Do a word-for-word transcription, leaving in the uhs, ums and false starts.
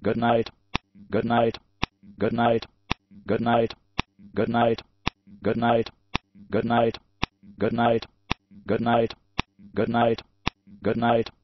Good night. Good night. Good night. Good night. Good night. Good night. Good night. Good night. Good night. Good night. Good night.